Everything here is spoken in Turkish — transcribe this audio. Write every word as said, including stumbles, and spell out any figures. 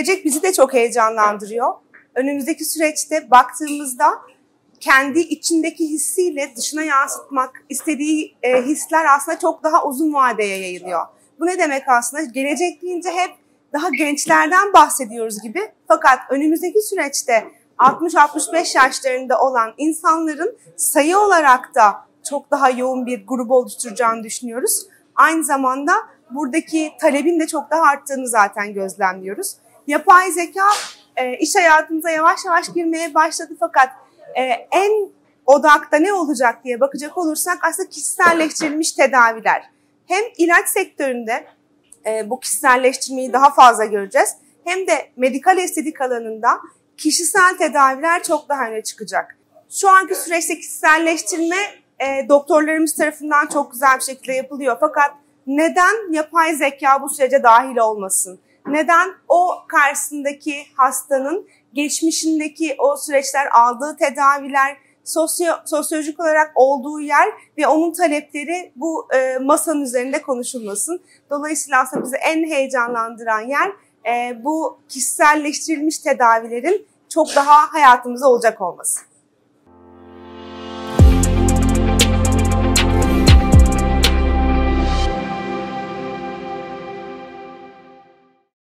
gelecek bizi de çok heyecanlandırıyor. Önümüzdeki süreçte baktığımızda kendi içindeki hissiyle dışına yansıtmak istediği e, hisler aslında çok daha uzun vadeye yayılıyor. Bu ne demek aslında? Gelecek deyince hep daha gençlerden bahsediyoruz gibi. Fakat önümüzdeki süreçte altmış altmış beş yaşlarında olan insanların sayı olarak da çok daha yoğun bir grubu oluşturacağını düşünüyoruz. Aynı zamanda buradaki talebin de çok daha arttığını zaten gözlemliyoruz. Yapay zeka e, iş hayatımıza yavaş yavaş girmeye başladı fakat e, en odakta ne olacak diye bakacak olursak aslında kişiselleştirilmiş tedaviler. Hem ilaç sektöründe e, bu kişiselleştirmeyi daha fazla göreceğiz hem de medikal estetik alanında kişisel tedaviler çok daha öne çıkacak. Şu anki süreçte kişiselleştirme e, doktorlarımız tarafından çok güzel bir şekilde yapılıyor. Fakat neden yapay zeka bu sürece dahil olmasın? Neden o karşısındaki hastanın geçmişindeki o süreçler, aldığı tedaviler, sosyo, sosyolojik olarak olduğu yer ve onun talepleri bu e, masanın üzerinde konuşulmasın? Dolayısıyla aslında bizi en heyecanlandıran yer e, bu kişiselleştirilmiş tedavilerin çok daha hayatımızda olacak olması.